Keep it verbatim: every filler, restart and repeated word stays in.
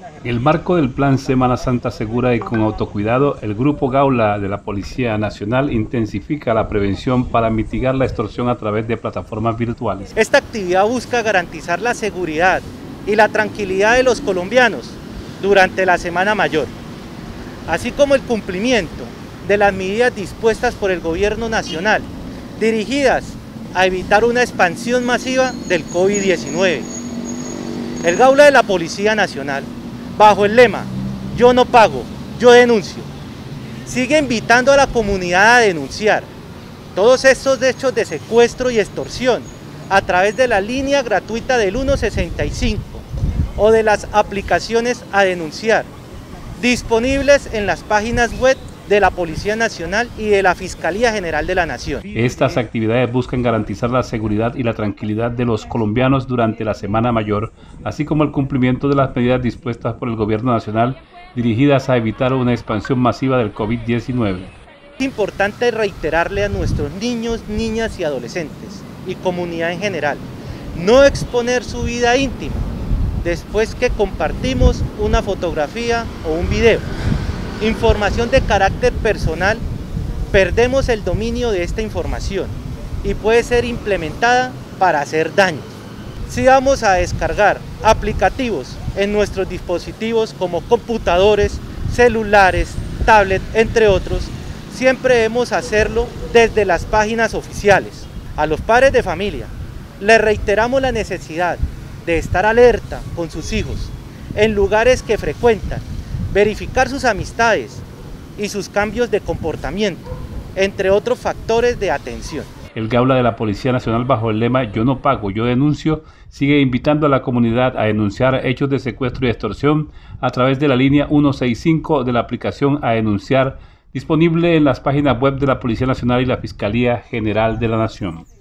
En el marco del Plan Semana Santa Segura y con Autocuidado, el Grupo Gaula de la Policía Nacional intensifica la prevención para mitigar la extorsión a través de plataformas virtuales. Esta actividad busca garantizar la seguridad y la tranquilidad de los colombianos durante la Semana Mayor, así como el cumplimiento de las medidas dispuestas por el Gobierno Nacional, dirigidas a evitar una expansión masiva del COVID diecinueve. El Gaula de la Policía Nacional, bajo el lema "Yo no pago, yo denuncio", sigue invitando a la comunidad a denunciar todos estos hechos de secuestro y extorsión a través de la línea gratuita del ciento sesenta y cinco o de las aplicaciones a denunciar, disponibles en las páginas web de la Policía Nacional y de la Fiscalía General de la Nación. Estas actividades buscan garantizar la seguridad y la tranquilidad de los colombianos durante la Semana Mayor, así como el cumplimiento de las medidas dispuestas por el Gobierno Nacional dirigidas a evitar una expansión masiva del COVID diecinueve. Es importante reiterarle a nuestros niños, niñas y adolescentes, y comunidad en general, no exponer su vida íntima después que compartimos una fotografía o un video. Información de carácter personal, perdemos el dominio de esta información y puede ser implementada para hacer daño. Si vamos a descargar aplicativos en nuestros dispositivos como computadores, celulares, tablets, entre otros, siempre debemos hacerlo desde las páginas oficiales. A los padres de familia les reiteramos la necesidad de estar alerta con sus hijos en lugares que frecuentan, verificar sus amistades y sus cambios de comportamiento, entre otros factores de atención. El Gaula de la Policía Nacional, bajo el lema "Yo no pago, yo denuncio", sigue invitando a la comunidad a denunciar hechos de secuestro y extorsión a través de la línea ciento sesenta y cinco de la aplicación A Denunciar, disponible en las páginas web de la Policía Nacional y la Fiscalía General de la Nación.